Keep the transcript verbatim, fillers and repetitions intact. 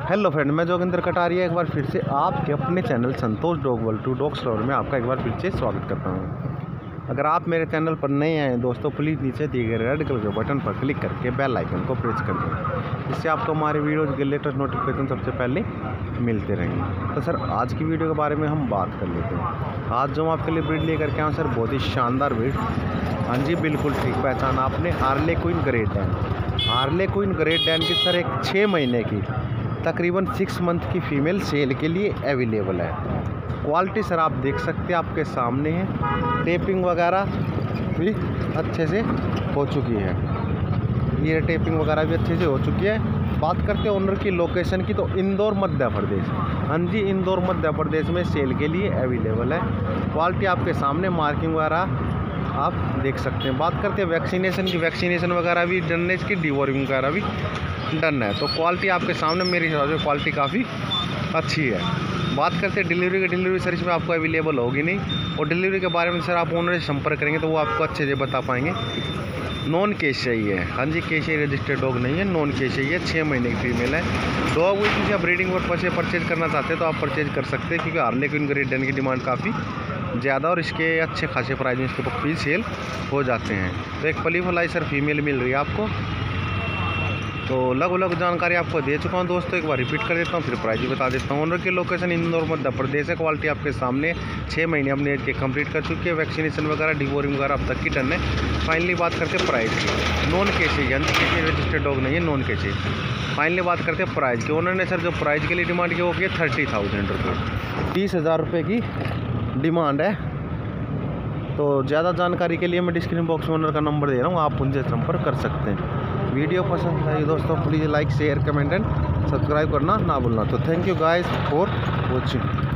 Hello friend, मैं जोगिंदर कटारिया एक बार फिर से आपके अपने channel Santosh dog world to dogs lover में आपका एक बार फिर से स्वागत करता हूं। अगर आप मेरे चैनल पर नए आए हैं दोस्तों, प्लीज़ नीचे दिए गए रेड कलर के बटन पर क्लिक करके बेल आइकन को प्रेस कर दें, इससे आपको हमारे वीडियोज़ के लेटेस्ट नोटिफिकेशन सबसे पहले मिलते रहेंगे। तो सर, आज की वीडियो के बारे में हम बात कर लेते हैं। आज जो हम आपके लिए ब्रीड लेकर के आए सर, बहुत ही शानदार ब्रीड। हाँ जी, बिल्कुल ठीक पहचाना आपने, harlequin great Dane. Harlequin great Dane की सर एक छः महीने की तकरीबन सिक्स मंथ की फ़ीमेल सेल के लिए अवेलेबल है। क्वालिटी सर आप देख सकते हैं, आपके सामने है। टेपिंग वगैरह भी अच्छे से हो चुकी है, ये टेपिंग वगैरह भी अच्छे से हो चुकी है। बात करते हैं ओनर की लोकेशन की, तो इंदौर मध्य प्रदेश। हाँ जी, इंदौर मध्य प्रदेश में सेल के लिए अवेलेबल है। क्वालिटी आपके सामने, मार्किंग वगैरह आप देख सकते हैं। बात करते हैं वैक्सीनेशन की, वैक्सीनेशन वगैरह भी डन है, इसकी डिवॉर्मिंग वगैरह भी डन है। तो क्वालिटी आपके सामने, मेरे हिसाब से क्वालिटी काफ़ी अच्छी है। बात करते हैं डिलीवरी की, डिलीवरी सर इसमें आपको अवेलेबल होगी नहीं, और डिलीवरी के बारे में सर आप ओनर से संपर्क करेंगे तो वो आपको अच्छे से बता पाएंगे। नॉन केस चाहिए, हाँ जी, केस रजिस्टर्ड डॉग नहीं है, नॉन केस चाहिए। छः महीने की फीमेल है। डॉग भी किसी आप ब्रीडिंग पर्पज से परचेज करना चाहते हैं तो आप परचेज कर सकते हैं, क्योंकि हार्ले क्वीन ग्रेट डैन की डिमांड काफ़ी ज़्यादा और इसके अच्छे खासे प्राइस में इसके पक्षी सेल हो जाते हैं। तो एक पली फलाई सर फीमेल मिल रही है आपको। तो लगभग लगभग जानकारी आपको दे चुका हूँ दोस्तों, एक बार रिपीट कर देता हूँ, फिर प्राइस भी बता देता हूँ। ओनर की लोकेशन इंदौर मध्य प्रदेश है। क्वालिटी आपके सामने, छः महीने हमने एज के कंप्लीट कर चुकी है। वैक्सीनेशन वगैरह डिवोरिंग वगैरह अब तक की डन है। फाइनली बात करते हैं प्राइस की। नॉन केसी, यानी किसी रजिस्टर्ड डॉग नहीं है, नॉन केसी। फाइनली बात करते हैं प्राइस की। ओनर ने सर जो प्राइस के लिए डिमांड की वो की है थर्टी थाउजेंड रुपये, तीस हज़ार रुपये की डिमांड है। तो ज़्यादा जानकारी के लिए मैं डिस्क्रिप्शन बॉक्स में ओनर का नंबर दे रहा हूँ, आप उनसे संपर्क कर सकते हैं। वीडियो पसंद आई दोस्तों, please like share comment and subscribe करना ना भूलना। तो thank you guys for watching.